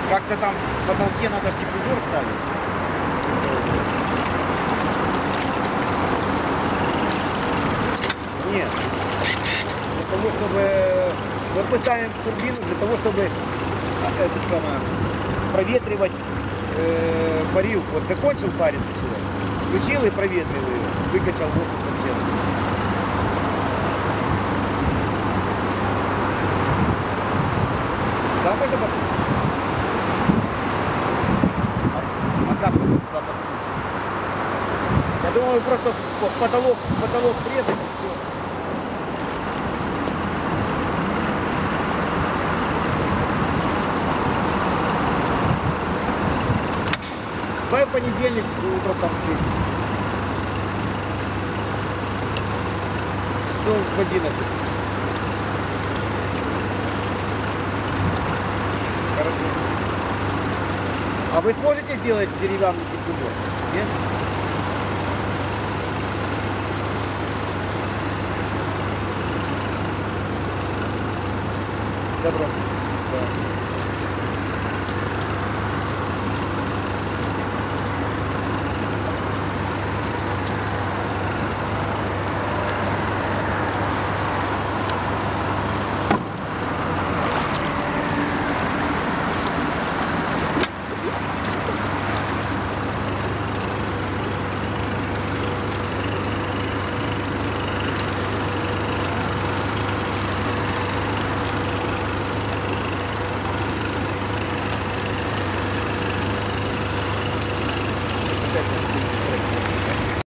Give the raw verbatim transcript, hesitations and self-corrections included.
Как-то там в потолке надо диффузор ставить. Нет. Для того, чтобы мы пытаем турбину для того, чтобы это самое, проветривать э, парилку. Вот закончил париться человек, включил и проветрил ее, выкачал воздух вообще. Да, можно подключить? А, а как мы туда подключим? Я думаю, просто в потолок, в потолок врезать и все. Давай в понедельник утром там встретимся. Часов в одиннадцать. Хорошо. А вы сможете сделать деревянный диффузор? Нет? Добро. Да.